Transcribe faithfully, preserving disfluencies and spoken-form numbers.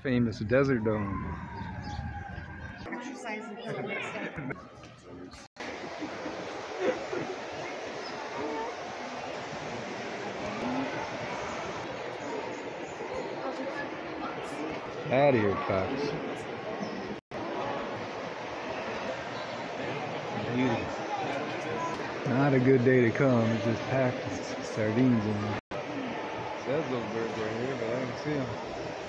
famous desert dome. Exercising a little bit stuff. Out of here, Cox. Beauty. Not a good day to come. It's just packed with sardines in there. Says those birds right here, but I don't see them.